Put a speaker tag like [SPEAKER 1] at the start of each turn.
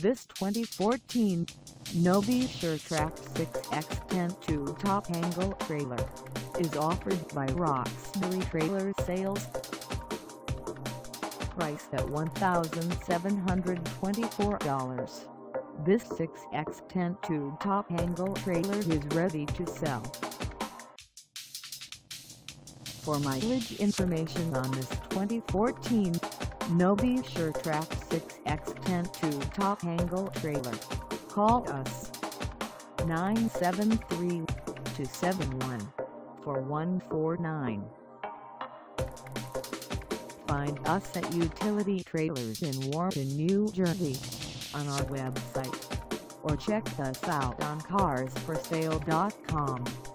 [SPEAKER 1] This 2014 Novae Sure-Trac 6x10 two-top angle trailer is offered by Roxbury Trailer Sales. Priced at $1,724, this 6x10 two-top angle trailer is ready to sell. For mileage information on this 2014 Novae Sure-Trac 6x10 two-top angle trailer, call us 973-271-4149. Find us at Utility Trailers in Wharton, New Jersey, on our website, or check us out on carsforsale.com.